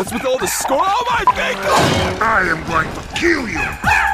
What's with all the score? Oh my bingo! I am going to kill you!